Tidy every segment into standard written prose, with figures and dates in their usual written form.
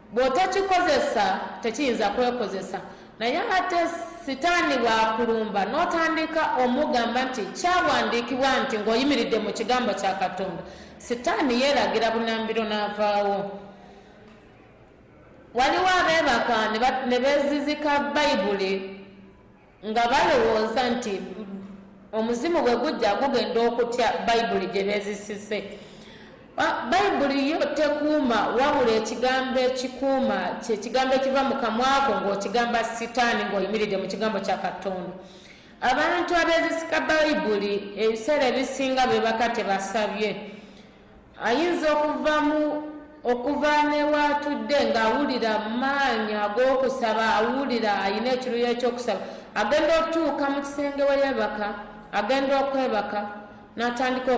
bw'otakikozesa tekiyinza kwekozesa naye ate sitaani bwakulumba n'otandika omugamba nti kyawandiikibwa nti ng'oyimiridde mu kigambo kya Katonda sitaani yeeragira bunambiro n'avaawo. Waliwo abeebaka ne beezizika Bayibuli nga balowooza nti omuzimu bwe gujja gugenda okutya Bayibuli gye beezisise. Bayibuli yo tekuuma wabula ekigambo ekikuuma kyekigambo ekiva mu kamwako ng'okigamba sitaani ng'oyimiridde mu kigambo kya Katonda. Abantu abeezisika Bayibuli ebiseera ebisinga beebaka tebasabye. Ayinza okuva ne waatudde ng'awulira maanyi ag'okusaba, awulira alina ekiruyi ekyokusaba, agenda otuuka mu kisenge we yeebaka, agenda okwebaka n'atandika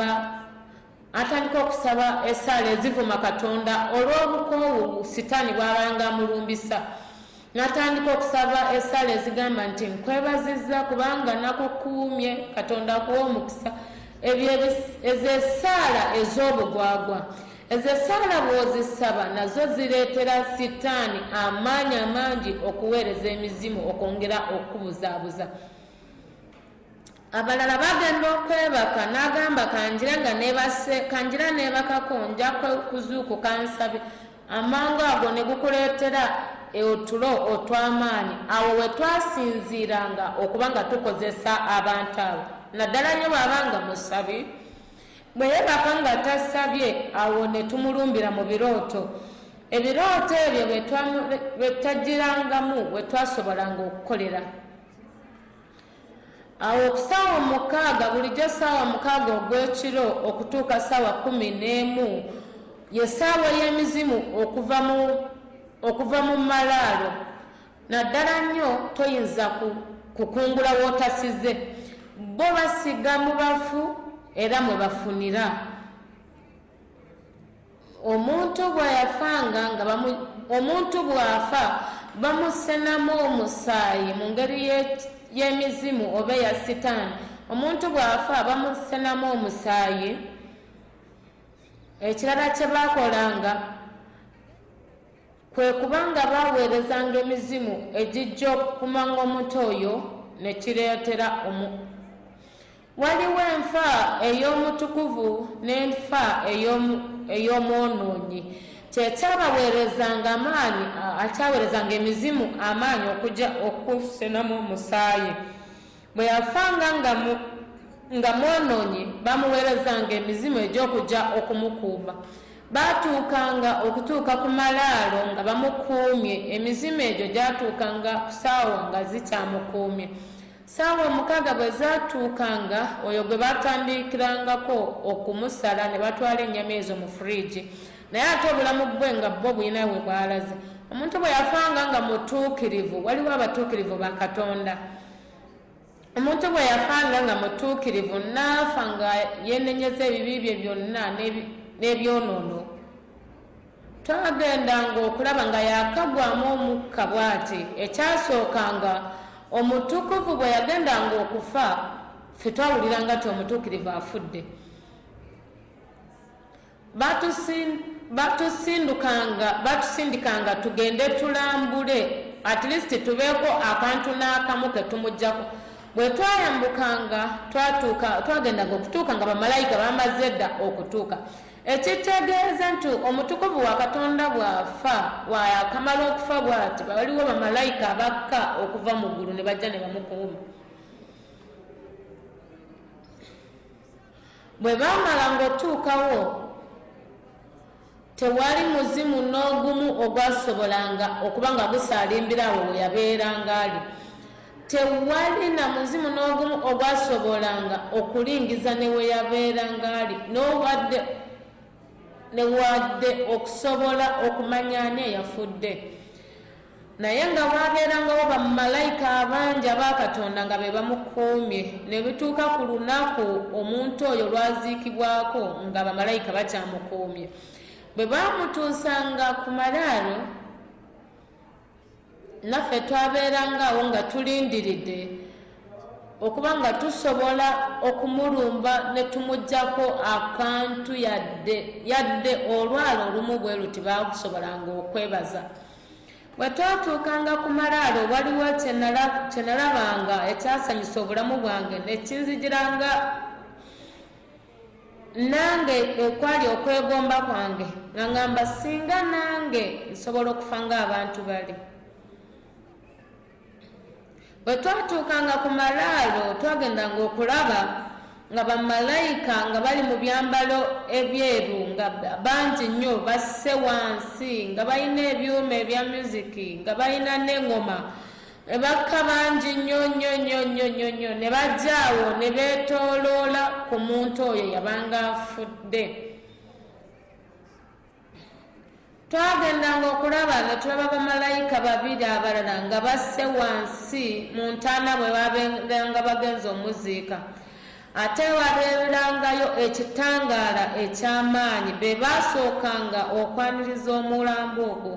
okusaba essaala ezivuma Katonda olw'obukoowu sitaani bw'abanga amulumbisa. N'atandika okusaba essaala ezigamba nti nkwebazizza kubanga nakukuumye, Katonda akuwa omukisa. Ezo essaala ez'obugwagwa, ezo essaala bw'ozisaba nazo zireetera sitaani amaanyi amangi okuweereza emizimu okwongera okubuzaabuza. Abalala bagenda okwebaka n'agamba kanjira neebakako nja kuzuukuka nsabe. Amangu ago ne gukuleetera otulo otw'amaanyi. Awo we twasinziiranga okuba nga tukozesa abantu abo. Naddala nnyo bw'abanga musabi bwe yeebaka nga tasabye awo ne tumulumbira mu birooto. Ebirooto ebyo bwe taggirangamu we twasobolanga okukolera. Awo okusaawa 6 bulijjo saawa 6 ogw'ekiro okutuuka saawa 11 ye saawa y'emizimu okuva mu malaalo. Naddala nnyo toyinza kukungula w'otasize. Bo basiga mu bafu era mwe bafunira. Omuntu bw'afa bamusenamu omusaayi mu ngeri y'emizimu oba ya sitaani. Omuntu bw'afa bamusenamu omusaayi. Ekirala kye baakolanga kwe kubanga baaweerezanga emizimu egijja okumanga omuntu oyo ne kireetera waliwo enfa ey'omutukuvu n'enfa ey'omwonoonyi. Kyekyabaweerezanga amaanyi, akyaweerezanga emizimu amaanyi okujja okusenamu omusaayi. Bwe yafanga nga mwonoonyi bamuweerezanga emizimu egy'okujja okumukuuma. Baatuukanga okutuuka ku malaalo nga bamukuumye. Emizimu egyo gyatuukanga ku saawa nga zikyamukuumye. Saawa 6 bwe zaatuukanga oyo gwe baatandikirangako okumusala ne batwala ennyama ezo mu fridge. Naye ate obulamu bwe nga bwo bulina we bwalaze. Omuntu bwe yafanga nga mutuukirivu, waliwo abatuukirivu ba Katonda. Omuntu bwe yafanga nga mutuukirivu n'afa nga yenenyeza ebibi bye byonna n'ebyonoono, twagendanga okulaba nga yakagwamu omukka bw'ati. Ekyasookanga omutukuvu bwe yagendanga okufa, ffe twawuliranga ti omutuukirivu afudde. Batusindikanga tugende tulambule, at least tubeeko akantu n'akamu ke tumuggyako. Bwe twayambukanga twagendanga okutuuka nga bamalayika bamaze dda okutuuka. Ekitegeeza nti omutukuvu wa Katonda bw'afa, wakamala okufa bw'ati, waliwo bamalayika abakka okuva mu ggulu ne bajja ne bamukuuma. Bwe baamala ng'otuukawo, tewali muzimu n'ogumu ogwasobolanga okuba nga gusaalimbira awo we yabeeranga ali. Tewali na muzimu n'ogumu ogwasobolanga okulingiza ne we yabeeranga ali, newadde okusobola okumanya ani eyafudde. Naye nga waabeerangawo bamalayika abangi aba Katonda nga be bamukuumye. Ne bituuka ku lunaku omuntu oyo lwaziikibwako nga bamalayika bakyamukuumye. Bwe baamutuusanga ku malaalo, naffe twabeerangawo nga tulindiridde okubanga tusobola okumulumba ne tumujjako akantu yadde olwalo olumu bwe luti bakusobolanga okwebaza. Bwe twatuukanga ku malaalo waliwo kyenalabanga ekyasanyusa obulamu bwange nekinzijiranga nange ekwali okwegomba kwange nga ngamba singa nange nsobola okufa ng'abantu bali. Bwe twatuukanga ku malaalo twagendanga okulaba nga bamalayika nga bali mu byambalo ebyeru nga bangi nnyo basse wansi nga balina ebyuma ebya musiki nga balina n'eŋŋoma bakka bangi nnyo ne bajjaawo ne beetooloola ku muntu oyo yabanga afudde. Twagendanga okulaba nga tulaba bamalayika babiri abalala nga basse wansi mu ntaana bwe babeeranga bagenza omuziika. Ate wabeerangayo ekitangaala eky'amaanyi be baasookanga okwaniriza omulambo ogwo.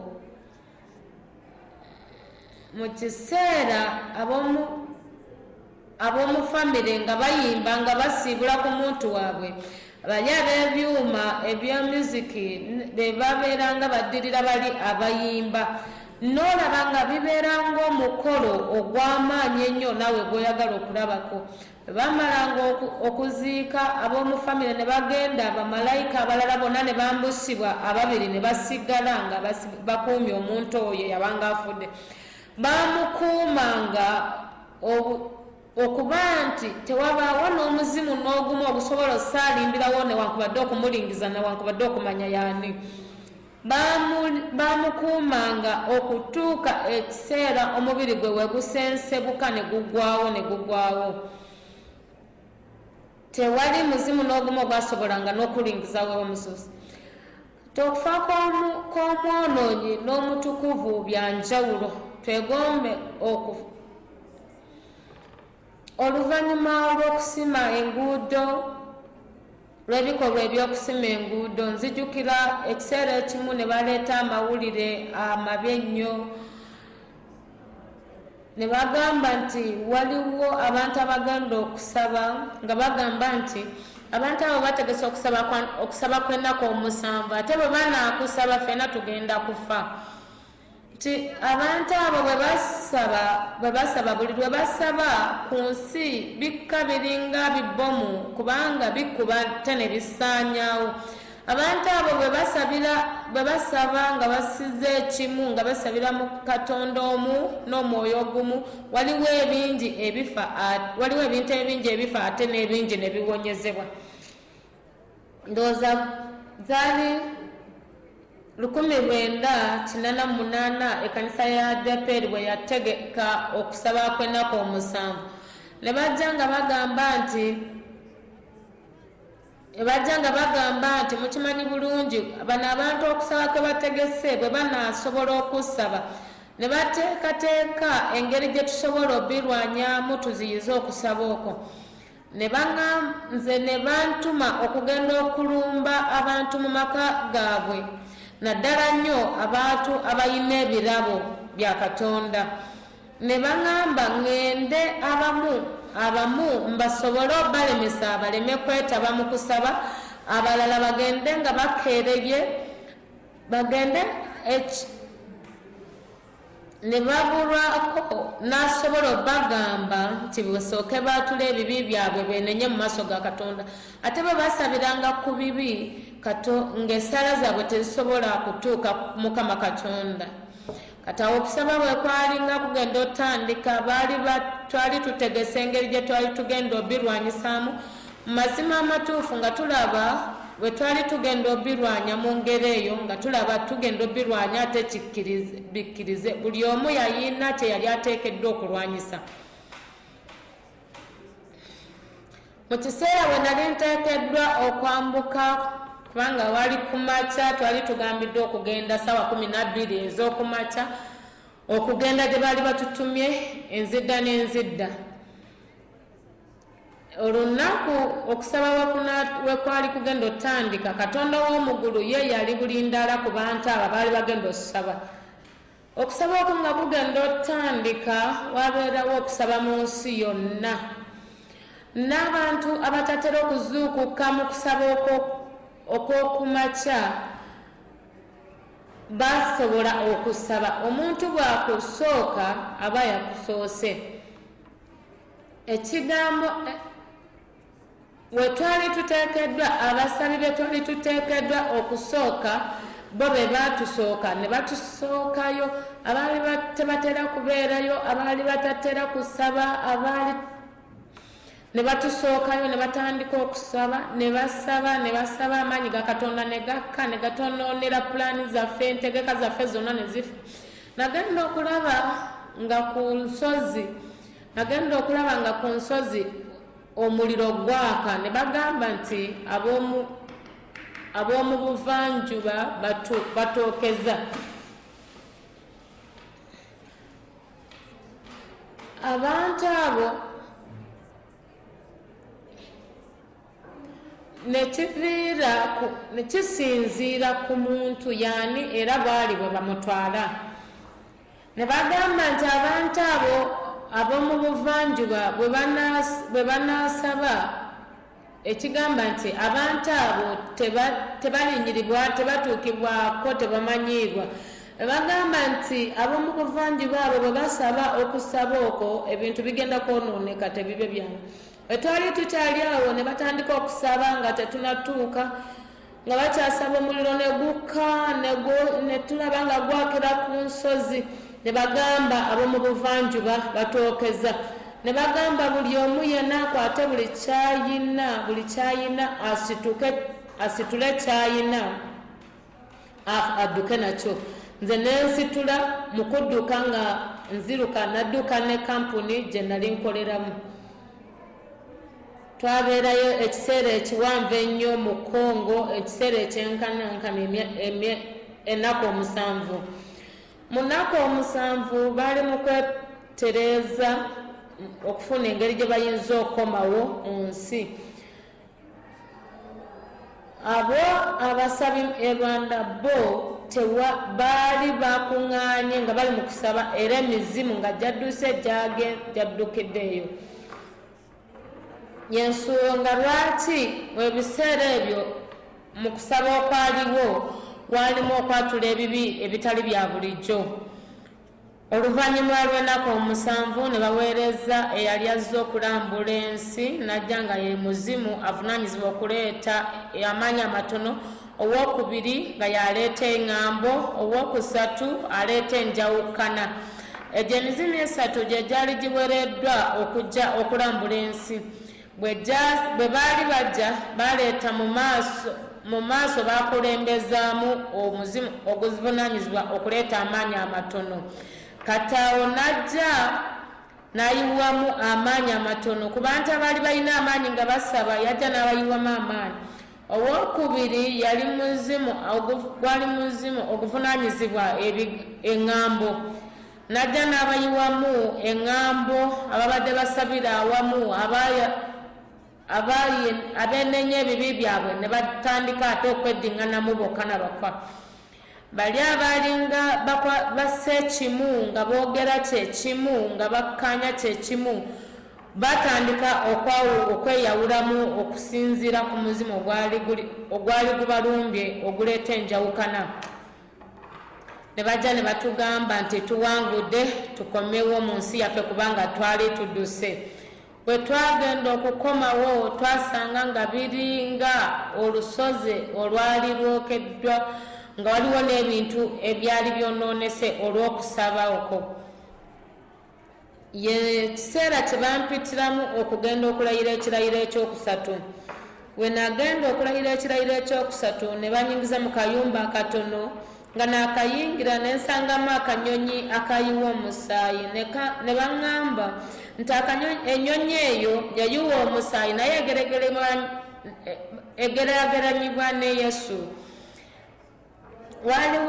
Mu kiseera ab'omu famire nga bayimba nga basiibula ku muntu waabwe, bali ab'ebyuma ebya musiki be babeeranga baddirira bali abayimba. N'olaba nga bibeeranga omukolo ogw'amaanyi ennyo naawe gw'oyagala okulabako. Bamalanga okuziika ab'omu famire ne bagenda bamalayika abalala bonna ne bambusibwa ababiri ne basigala nga bakuumye omuntu oyo yabanga afudde. Bamukuumanga okuba nti tewabaawo n'omuzimu n'ogumu ogusobola osaalimbirawo newankubadde okumulingiza newankubadde okumanya yaani. Bamukuumanga okutuuka ekiseera omubiri gwe wegusensebuka ne guggwawo. Tewali muzimu n'ogumu ogwasobolanga n'okulingizawo omususi. Okufa kw'omwonoonyi n'omutukuvu bya njawulo. Twegombe okufa oluvannyuma lw'okusima enguudo lw'ebikolwa ebyokusima enguudo nzijukira ekiseera ekimu ne baleeta amawulire amabi ennyo ne bagamba nti waliwo abantu abagenda okusaba nga bagamba nti abantu abo bategese okusaba kw'ennaku 7 ate bwe banaakusaba ffenna tugenda kufa. Nti abantu abo bwe basaba buli lwe basaba ku nsi bikka biringa bibbomu kubanga bikuba te ne bisaanyaawo. Abantu abo bwe basaba nga basize ekimu nga basabira mu Katonda omu n'omwoyo ogumu waliwo ebintu ebingi ebifa ate n'ebingi ne biwonyezebwa. Ndowooza zaali 1988 ekkanisa ya ADEPR bwe yategeka okusaba kw'ennaku 7 ne bajja nga bagamba nti mukimanyi bulungi bano abantu okusaba kwe bategese bwe banaasobola okusaba ne bateekateeka engeri gye tusobola obirwanyamu tuziyize okusaba okwo. Nze ne bantuma okugenda okulumba abantu mu maka gaabwe naddala nnyo abantu abalina ebirabo bya Katonda. Ne baŋŋamba ŋŋende abamu mbasobole obalemesa baleme kwetaba mu kusaba, abalala bagende nga bakeereye bagende ne babulwako n'asobola obagamba nti busooke baatula ebibi byabwe beenenye mu maaso ga Katonda. Ate bwe basabiranga ku bibi ng'essaala zaabwe tezisobola kutuuka Mukama Katonda. Katawo okusaba bwe kwalinga kugenda otandika twali tutegese engeri gye twali tugenda obirwanyisaamu. Mu mazima amatuufu nga tulaba bwe twali tugenda obirwanya mu ngeri eyo nga tulaba tugenda obirwanya ate bikkirize buli omu yayina kye yali ateekeddwa okulwanyisa. Mu kiseera bwe nali nteekeddwa okwambuka kubanga wali kumakya twali tugambiddwa okugenda ssaawa 12 ez'okumakya okugenda gye baali batutumye enzidda n'enzidda. Olunaku okusaba we kwali kugenda otandika Katonda w'omugulu ye yali bulindaala ku bantu abo baali bagenda okusaba. Okusaba okwo nga kugenda otandika wabeerawo okusaba mu nsi yonna n'abantu abatatera okuzuukuka mu kusaba okw'okumakya basobola okusaba. Omuntu bw'akusooka aba yakusoose. Ekigambo we twali tuteekeddwa, abasabi be twali tuteekeddwa okusooka, bo be baatusooka ne batusookayo. Abaali tebatera kubeerayo, abaali batatera kusaba, abaali ne batusookayo ne batandika okusaba, ne basaba, amaanyi ga Katonda ne gakka, ne gatonoonera pulaani zaffe, entegeka zaffe zonna ne zifa. Nagenda okulaba nga ku nsozi omuliro gwaka, ne bagamba nti ab'omu buvanjuba batookeza. Abantu abo ne kisinziira ku muntu yaani era baali bwe bamutwala. Ne bagamba nti abantu abo ab'omu buvanjuba bwe banaasaba, ekigamba nti abantu abo tebalinyirirwa, tebatuukibwako, tebamanyiirwa. Bagamba nti ab'omu buvanjuba abo bwe basaba okusaba okwo, ebintu bigenda kwonooneka, tebibe byangu. Twali tukyali awo ne batandika okusaba nga tetunatuuka, nga bakyasaba omuliro ne gukka, ne tulaba nga gwakira ku nsozi. Ne bagamba ab'omu buvanjuba batookeza. Ne bagamba buli omu yenna akwate buli kyayina asitule kyayina adduke nakyo. Nze nensitula mu kudduka nga nziruka, nadduka ne kampuni gye nali nkoleramu. Twabeerayo ekiseera ekiwanvu ennyo mu Congo, ekiseera ekyenkanankana ennaku 7. Mu nnaku 7 baali mu kwetereeza okufuna engeri gye bayinza okukomawo mu nsi. Abo abasabi e Rwanda bo baali bakuŋŋaanye nga bali mu kusaba, era emizimu nga gyadduse gyaddukiddeeyo. Y'ensonga lwaki ebiseera ebyo mu kusaba okwaliwo walimu okwatula ebibi ebitali bya bulijjo. Oluvannyuma lw'ennaku 7 ne baweereza eyali azze okulambula ensi, najja nga ye muzimu avunaanyizibwa okuleeta amaanyi amatono. Owookubiri nga yaleeta eŋŋambo, owookusatu aleeta enjawukana. Egyo emizimu 3 gye gyali giweereddwa okujja okulambula ensi. Bwe baali bajja baleeta mu maaso bakulembezaamu omuzimu oguvunaanyizibwa okuleeta amaanyi amatono. Kataawo najja n'ayiwamu amaanyi amatono ku bantu abaali balina amaanyi nga basaba, yajja n'abayiwamu amaanyi. Owookubiri gwali muzimu oguvunaanyizibwa eŋŋambo, najja n'abayiwamu eŋŋambo ababadde basabira awamu, abeenenya ebibi byabwe ne batandika ate okweddiŋŋanamu bokka na bakwa. Bali abalinga bassa ekimu nga boogera kyekimu nga bakkaanya kyekimu batandika okweyawulamu okusinziira ku muzimu ogwali gubalumbye oguleeta enjawukana. Ne bajja ne batugamba nti tuwangudde, tukomewo mu nsi yaffe kubanga twali tudduse. Bwe twagenda okukomawo twasanga nga biringa olusozi olwali lwokeddwa, nga waliwo n'ebintu ebyali byonoonese olw'okusaba okwo. Ye kiseera kye bampitiramu okugenda okulayira ekirayiro ekyokusatu. We nagenda okulayira ekirayiro ekyokusatu ne banyingiza mu kayumba akatono, nga naakayingira ne nsangamu akanyonyi akayiwa omusaayi. Ne baŋŋamba nti ennyonyi eyo yayiwa omusaayi naye egeraageranyibwa ne Yesu. Waliwo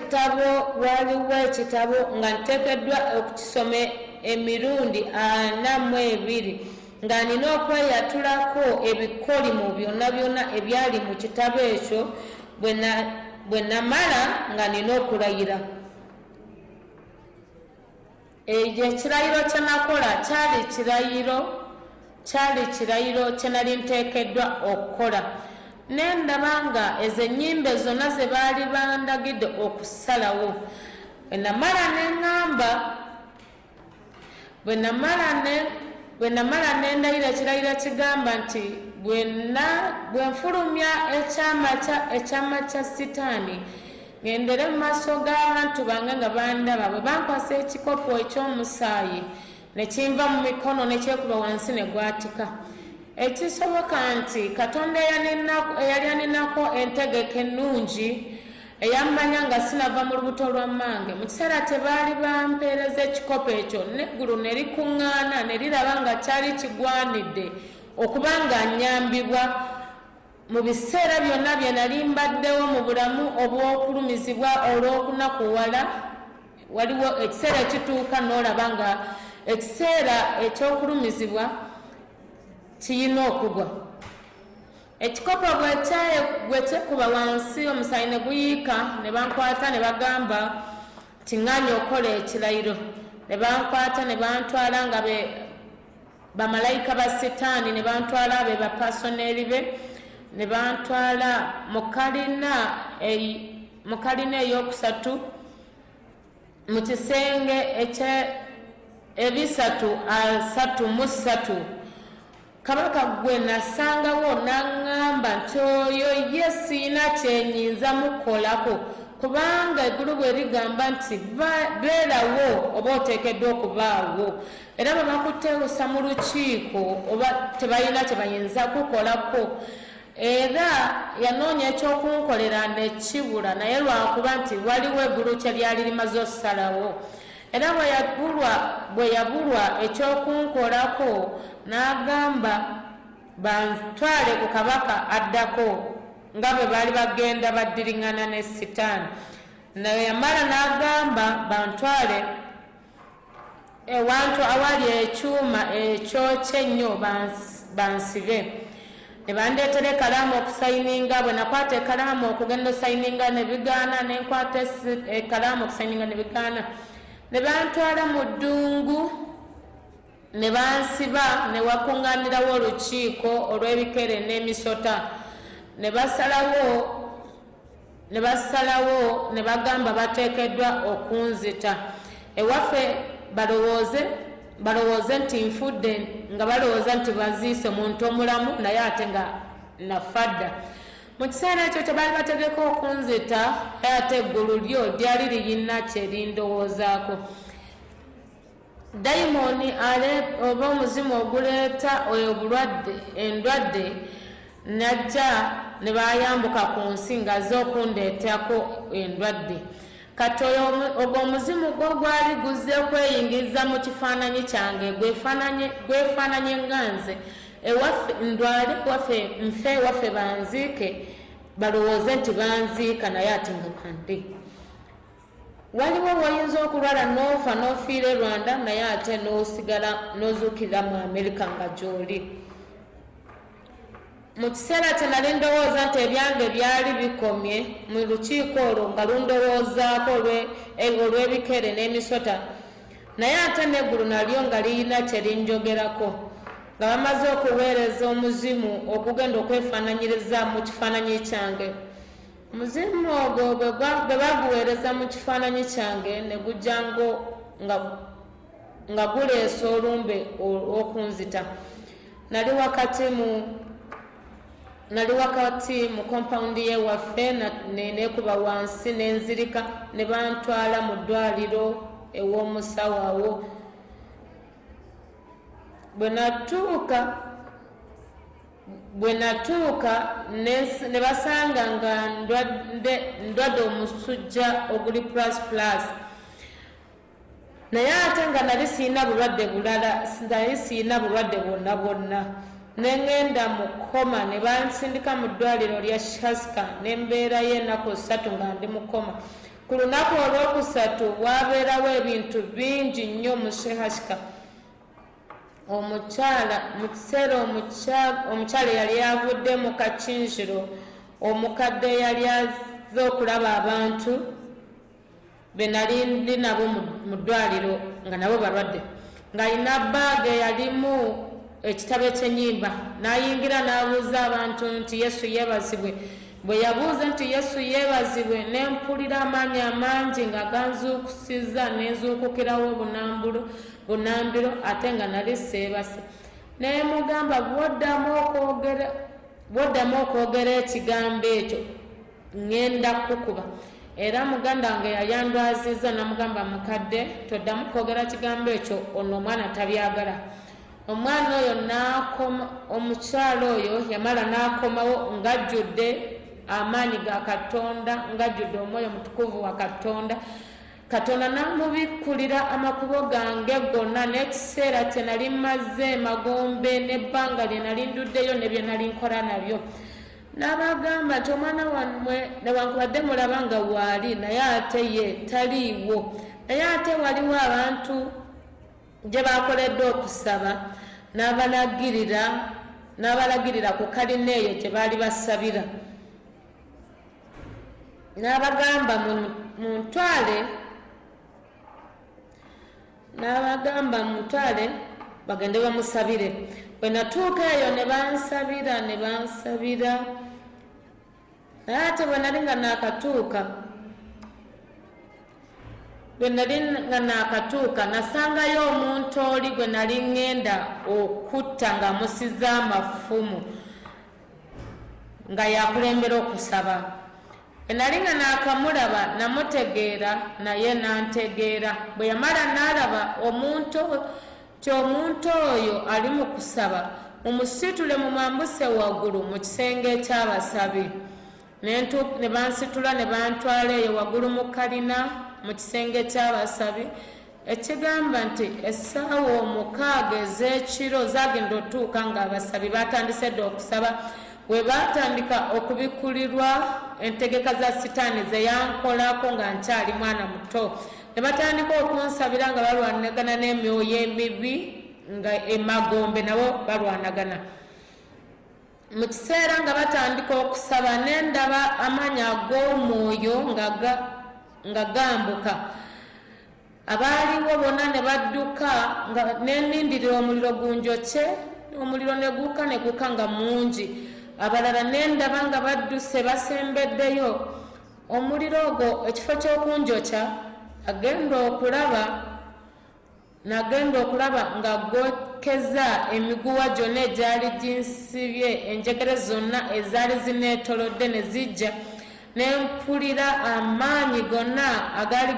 ekitabo nga nteekeddwa okukisoma emirundi 42 nga nina okweyatulako ebikolimu byonna ebyali mu kitabo ekyo bwe namala nga nina okulayira. Ekyo ekirayiro kye nakola kyali kirayiro kyali kirayiro kye nali nteekeddwa okukola nendaba nga ezo ennyimba zonna ze baali bandagidde okusalawo bwe namala nendayira ekirayiro kigamba nti bwe nfulumya ekyamakya sitaani ngendere mu maaso g'abantu bange nga bandaba bwe bankwasa ekikopo eky'omusaayi ne kinva mu mikono ne kyekuba wansi ne gwatika ekisoboka nti katonda eyali aninako entegeka ennungi eyammanya nga sinava mu lubuto lwa mmange mu kiseera tebaali bampeereza ekikopo ekyo neggulu ne likuŋŋaana ne liraba nga kyali kigwanidde okuba nga nnyambibwa mu biseera byonna bye nali mbaddewo mu bulamu obw'okulumizibwa olw'okunakuwala waliwo ekiseera ekituuka n'olaba nga ekiseera ekyokulumizibwa kiyina okugwa ekikopo bwe kyekuba wansi omusaayi ne guyiika ne bankwata ne bagamba tiŋŋaanya okukola ekirayiro ne bankwata ne bantwala nga bamalayika ba sitaani ne bantwala be bapasoneri be ne bantwala mu kalina eyokusatu mu kisenge ebisatu 33 kabaka gwe nasangawo naŋŋamba nti oyo ye siina kyenyinza mukolako kubanga eggulu bwe ligamba nti beerawo oba oteekeddwa okubaawo era bwe bakuteewusa mu lukiiko oba tebalina kye bayinza kukolako era yanoonya ekyokunkolera nekibula naye lwakuba nti waliwo eggulu kye lyali limaze okusalawo era bwe yabulwa ekyokunkolako n'agamba bantwale ku kabaka addako nga bwe baali bagenda baddiriŋŋana ne sitaani naye yamala n'agamba bantwale ewantu awali ekyuma ekyokye ennyo bansibe ne bandeetera ekalaamu okusayininga bwe nakwata ekalaamu okugenda osayininga ne bigaana ne nkwata ekalaamu okusayininga ne bigaana ne bantwala mu ddungu ne bansiba ne wakuŋŋaanirawo olukiiko olw'ebikere n'emisota ne basalawo ne bagamba bateekeddwa okunzita ewaffe balowooze nti nfudde nga balowooza nti baziise muntu omulamu naye ate nga nafadda mu kiseera ekyo kyebaali bategeka okunzita naye ate eggulu lyo lyali liyina kyerindowoozaako dayimoni oba omuzimu oguleeta endwadde najja ne bayambuka ku nsi nga azze okundeetako endwadde kati ogwo omuzimu gwo gwali guzze kweyingiza mu kifaananyi kyange gwefaananye nga nze ndwale waffe nfe waffe banziike balowooze nti banziika naye ate nga bandi waliwo woyinza okulwala n'ofa n'ofiira e Rwanda naye ate n'osigala n'ozuukirira mu Amerika nga gy'oli mu kiseera kye nali ndowooza nti ebyange byali bikomye mu lukiiko olwo nga lundowoozaako olw'ebikere n'emisota naye ate n'eggulu nalyo nga liyina kye linjogerako nga bamaze okuweereza omuzimu okugenda okwefaananyiriza mu kifaananyi kyange omuzimu ogwo bwe baguweereza mu kifaananyi kyange ne gujja nga guleesa olumbe okunzita nali wakati mu kompawundi y'ewaffe nekuba wansi nenzirika ne bantwala mu ddwaliro ew'omusawo awo bwe natuuka ne basanga nga ndwadde omusujja oguli plus naye ate nga nali siina bulwadde bulala nali siina bulwadde bwonna nengenda mu koma ne bansindika mu ddwaliro lya Shasika nembeerayo ennaku 3 nga ndi mu koma ku lunaku olwokusatu waabeerawo ebintu bingi nnyo mu Shasika omukyala mu kiseera omukyala yali avudde mu kakinjiro omukadde yali azze okulaba abantu be nali ndi nabo mu ddwaliro nga nabo balwadde ng'alina bbaage yalimu ekitabo ekyenyimba nayingira n'abuuza abantu nti Yesu yeebazibwe. Bwe yabuuza nti Yesu yeebazibwe nempulira amaanyi amangi nga ganzuukusiza nenzuukukirawo bunambiro ate nga nali seebase. Nemugamba bwoddamu okwogera ekigambo ekyo ngenda kukuba. Era muganda wange yayandwaziza namugamba mukadde toddamu kwogera kigambo ekyo ono omwana tabyagala. Omwana oyo n'akoma, omukyalo oyo yamala n'akomawo ng'ajjudde amaanyi ga Katonda, ng'ajjudde omwoyo mutukuvu wa Katonda. Katonda n'amubikkulira amakubo gange gonna n'ekiseera kye nali mmaze Magombe n'ebbanga lye nali nduddeyo ne bye nali nkola nabyo. N'abagamba nti omwana wammwe newankubadde mulaba nga waali naye ate ye taliiwo, naye ate waliwo abantu gye bakoledde okusaba n'abalagirira ku kalina eyo gye baali basabira. N'abagamba mutwale bagende bamusabire. Bwe natuuka eyo ne bansabira naye ate bwe nali nga naakatuuka nasangayo omuntu oli gwe nali ŋŋenda okutta ng'amusiza amafumu nga yakulembera okusaba. Bwe nali nga naakamulaba namutegeera naye nantegeera. Bwe yamala n'alaba omuntu oyo ali mu kusaba mumusitule mumwambuse waggulu mu kisenge eky'abasabi. Ne bansitula ne bantwala eyo waggulu mu kalina mu kisenge ky'abasabi ekigamba nti essaawa 6 ez'ekiro zagenda otuuka ng'abasabi batandise dde okusaba. Bwe batandika okubikkulirwa entegeka za sitaani ze yankolako nga nkyali mwana muto, ne batandika okunsabira nga balwanagana n'emyoyo emibi nga Emagombe nabo balwanagana. Mu kiseera nga batandika okusaba nendaba amaanyi ag'omwoyo nga gambuka. Abaaliwo bonna ne badduka nga nenindirira omuliro gunjokye, omuliro ne guka nga mungi. Abalala nendaba nga badduse basembeddeyo omuliro ogwo ekifo ky'okunjokya nagenda okulaba nga gwokeza emiguwa gyonna egyali ginsibye, enjegere zonna ezaali zineetolodde ne zijja. Nempulira amaanyi gonna agaali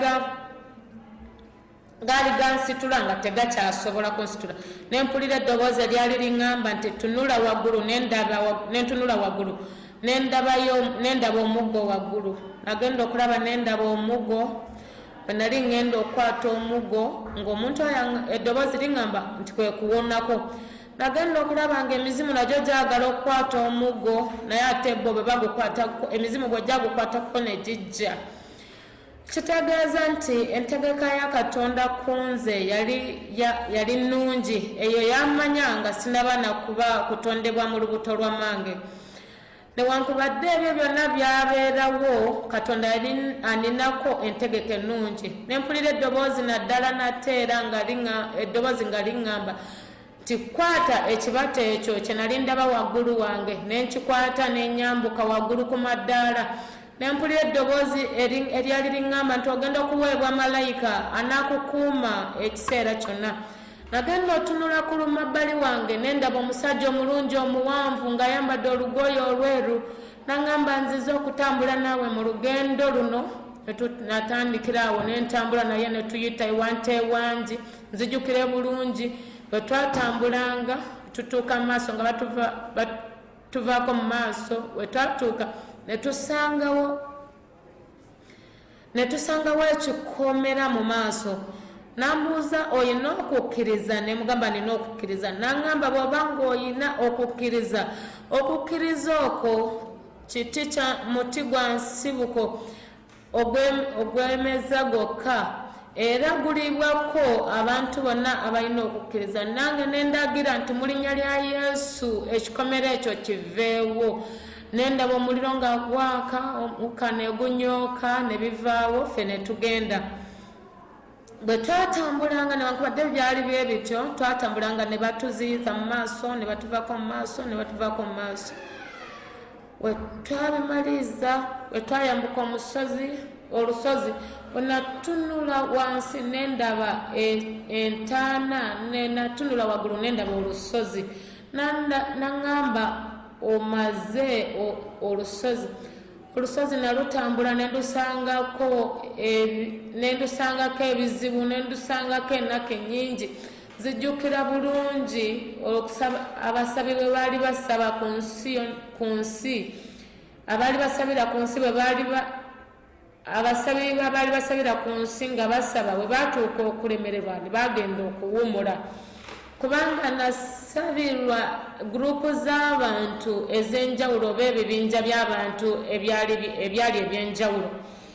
gansitula nga tegakyasobola kunsitula. Nempulira eddoboozi eryali liŋŋamba nti tunula waggulu. Nentunula waggulu nendaba omuggo waggulu. Nagenda okulaba nendaba omuggo. Bwe nali ŋŋenda okukwata omuggo ng'omuntu oyo eddoboozi liŋŋamba nti kwe kuwonako. Nagenda okulaba ng'emizimu nagyo gyagala okukwata omuggo naye ate bo bwe bagukwatako emizimu bw'ojja gukwatako ne gijja. Kitegeeza nti entegeka ya Katonda ku nze yali nnungi. Eyo yamanya nga sinaba nakuba kutondebwa mu lubuto lwa mange. Newankubadde ebyo byonna byabeerawo, Katonda yali aninako entegeka ennungi. Nempulira eddoboozi naddala nateera eddoboozi nga liŋŋamba nti kwata ekibata ekyo kye nali ndaba waggulu wange. Nenkikwata nenyambuka waggulu ku maddaala. Nempulira eddoboozi eryali liŋŋamba nti ogenda okuweebwa malayika anaakukuuma ekiseera kyonna. Nagenda otunula ku lumabbali wange nendaba omusajja omulungi omuwanvu ng'ayambadde olugoye olweru. Naŋŋamba nzize okutambula naawe mu lugendo luno. Natandikira awo nentambula naye ne tuyita ewante ewangi nzijukire bulungi. Bwe twatambulanga tutuuka mu maaso nga batuvaako mu maaso. Bwe twatuuka ne tusangawo ekikomera mu maaso. Nambuuza oyina okukkiriza? Ne mugamba nina okukkiriza. Naŋŋamba bw'oba ng'oyina okukkiriza okwo kiti kya muti gwa nsibuko ogwemeza gwokka era guliibwako abantu bonna abalina okukkiriza. Nange nendagira nti mu linnya lya Yesu ekikomera ekyo kiveewo. Nendaba omuliro nga gwaka omukka ne gunyooka ne bivaawo ffe ne tugenda. bwe twatambulanga newankubadde byali bye bityo twatambulanga ne batuziyiza mu maaso ne batuvako mu maaso ne batuvako mu maaso we twabimaliza we twayambuka olusozi wenatunula wansi nendaba entaana nenatunula waggulu nendaba olusozi naŋŋamba omaze olusozi nalutambula nendusangako ebizibu nendusangako ennaku ennyingi zijjukira bulungi abasabi bwe baali basaba ku nsi abaali basabira ku nsi abasabi baali basabira ku nsi nga basaba bwe baatuuka okulemererwa ne bagenda okuwumula kubanga nasabirwa gurupu z'abantu ez'enjawulo oba ebibinja by'abantu ebyali ebyenjawulo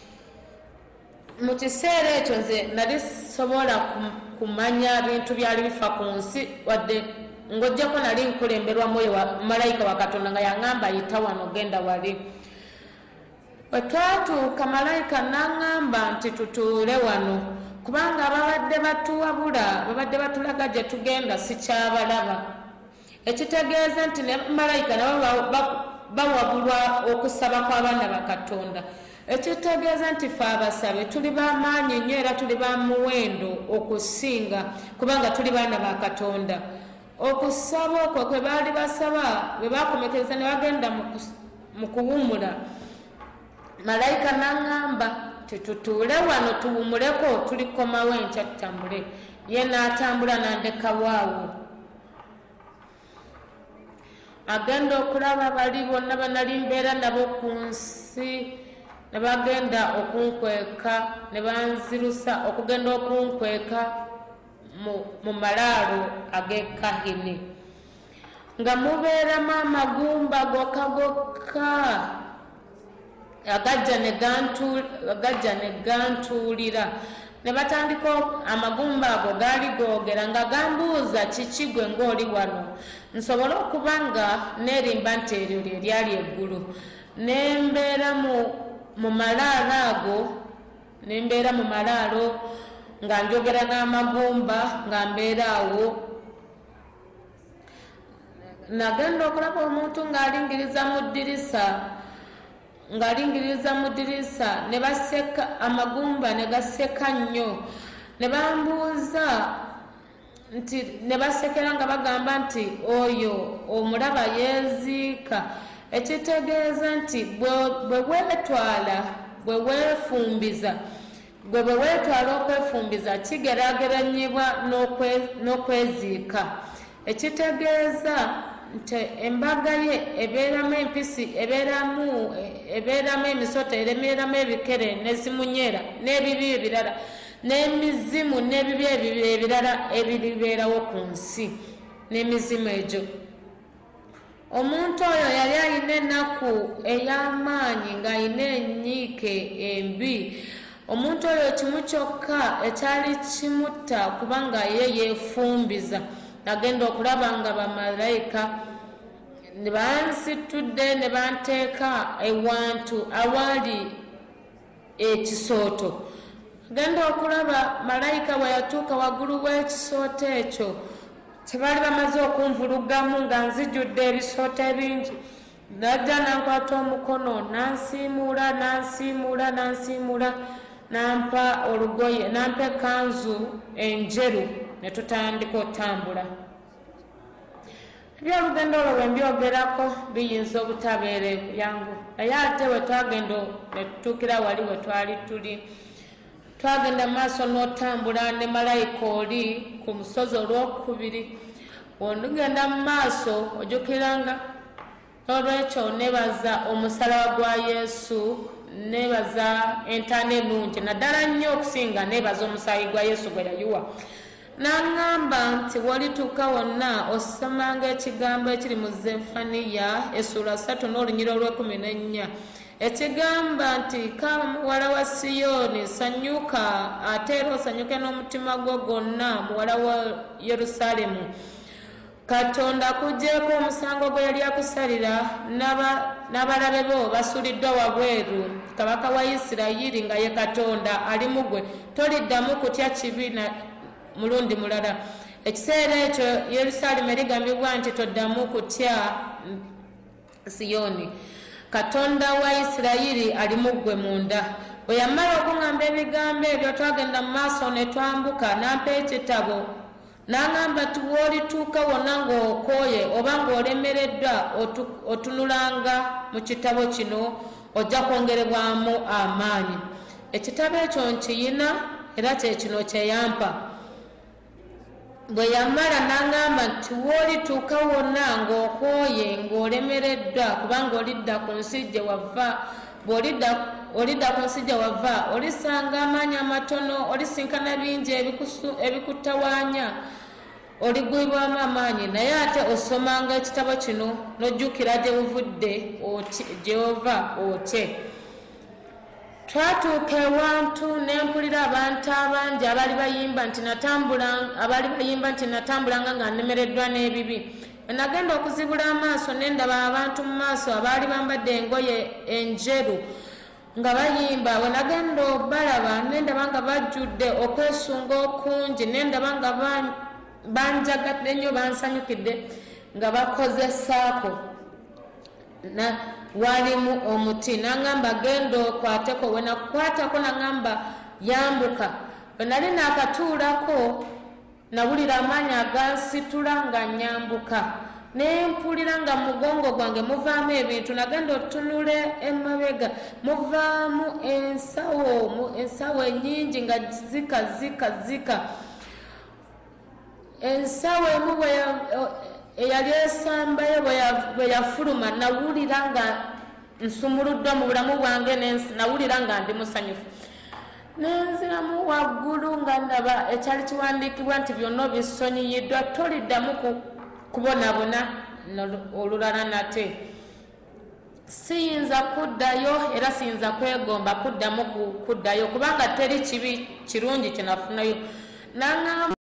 mu kiseera ekyo nze nali sobola kumanya bintu byali bifa ku nsi wadde ng'ojjako nali nkulemberwa mwoyo wa malayika wa katonda nga yaŋŋamba ayita wano genda wali bwe twatuuka malayika n'aŋŋamba nti tutuule wano kubanga ababadde batuwabula babadde batulaga gye tugenda sikyabalaba ekitegeeza nti ne malayika nabo bawabulwa okusaba kw'abaana ba katonda ekitegeeza nti fe abasabe tuli b'amaanyi nnyo era tuli ba muwendo okusinga kubanga tuli baana ba katonda okusaba okwo kwe baali basaba bwe bakomekeza ne bagenda mu kuwumula malayika n'aŋŋamba tutuule wano tuwumuleko tulikomawo enkya tutambule ye n'atambula n'andekawaawo agenda okulaba bali bonna banali mbeera nabo ku nsi ne bagenda okunkweka ne banzirusa okugenda okunkweka mu malaalo ag'ekahini nga mubeeramu amagumba gokka agajja ne gantuulira ne batandika amagumba ago gaali googera nga gambuuza kiki gwe ng'oli wano nsobole okuba nga neerimba nti eryo lye lyali eggulu nembeera mu malaalo nga njogera n'amagumba nga mbeera awo nagenda okulaba omuntu ng'alingiriza mu ddirisa ne baseka amagumba ne gaseka nnyo ne bambuuza nti ne basekera nga bagamba nti oyo omulaba yeeziika ekitegeeza nti bwe weetwala okwefumbiza kigeraageranyibwa n'okweziika ekitegeeza nti embaga ye ebeeramu empisi ebeeramu emisota eremeeramu ebikere nezimunyera n'ebibi ebirala n'emizimu n'ebibi ebirala ebiribeerawo ku nsi n'emizimu egyo omuntu oyo yali alina ennaku ey'amaanyi ng'alina enyiike embi omuntu oyo kimu kyokka ekyali kimutta kubanga ye yeefumbiza nagenda okulaba nga bamalayika ne bansitudde ne banteeka ewantu awali ekisooto agenda okulaba malayika bwe yatuuka waggulu w'ekisooto ekyo kyebaali bamaze okunvulugamu nga nzijjudde ebisooto ebingi najja nankwata omukono nansiimuula nampa olugoye nampa ekanzu enjeru ne tutandika otambula ebyolugendo olwo bwe mbyogerako biyinza obutabeera byangu naye ate we twagenda ne tutuukira wali we twali tuli twagenda maaso n'otambula ne malayika oli ku musozi olwokubiri wonugenda mu maaso ojjukiranga olwekyo nebaza omusalaba gwa yesu nebaza entaana ennungi naddala nnyo okusinga nebaza omusaayi gwa yesu gwe yayiwa n'aŋŋamba nti walituuka wonna osomanga ekigambo ekiri mu Zefaniya essula 3 n'olunyiriri olw'14 ekigamba nti kaaba muwala wa Siyoni sanyuka ate era osanyuke n'omutima gwo gwonna muwala wa Yerusaalemu Katonda akuggyeeko omusango gwe yali akusalira n'abalabe bo basuliddwa wabweru kabaka wa Isirayiri nga ye Katonda ali mugwe toliddamu kutya kibi na mulundi mulala ekiseera ekyo Yerusalemu erigambibwa nti toddamu kutya Siyoni Katonda wa Isirayiri ali mugwe munda bwe yamala okuŋŋamba ebigambo ebyo twagenda mu maaso ne twambuka nampa ekitabo n'aŋŋamba nti woolituuka wonna ng'okooye oba ng'olemereddwa otunulanga mu kitabo kino ojja kwongerebwamu amaanyi ekitabo ekyo nkiyina era kyekino kyeyampa bwe yamala n'aŋŋamba nti woolituuka wonna ng'okooye ng'olemereddwa kubanga olidda ku nsi gye wava olidda ku nsi gye wava olisanga amaanyi amatono olisinkana bingi ebikutawaanya oligwibwamu amaanyi naye ate osomanga ekitabo kino n'ojjukira gye buvudde gy'ova otye twatuuka ewantu ne mpulira abantu abangi abaali bayimba nti natambulanga nga nnemereddwa n'ebibi nagenda okuzibula amaaso nendaba abantu mu maaso abaali bambadde engoye enjeru nga bayimba we nagenda obalaba nendaba nga bajjudde okwesunga okungi nendaba nga banjagadde nnyo bansanyukidde nga bakozesaako walimu omuti naŋŋamba genda okwateko we nakukwatako naŋŋamba yambuka we nali naakatuulako nawulira amaanyi agansitula nga nyambuka ne mpulira nga mugongo gwange muvaamu ebintu nagenda otunula emabega muvaamu ensawo ennyingi nga zika ensawo emu eyali esambayo bwe yafuluma nawulira nga nsumuluddwa mu bulamu bwange nawulira nga ndi musanyufu nenziramu waggulu nga ndaba ekyali kiwandiikibwa nti byonna bisonyiyiddwa toliddamu kubonabona olulala nate siyinza kuddayo era siyinza kwegomba kuddamu kuddayo kubanga teri kibi kirungi kyenafunayo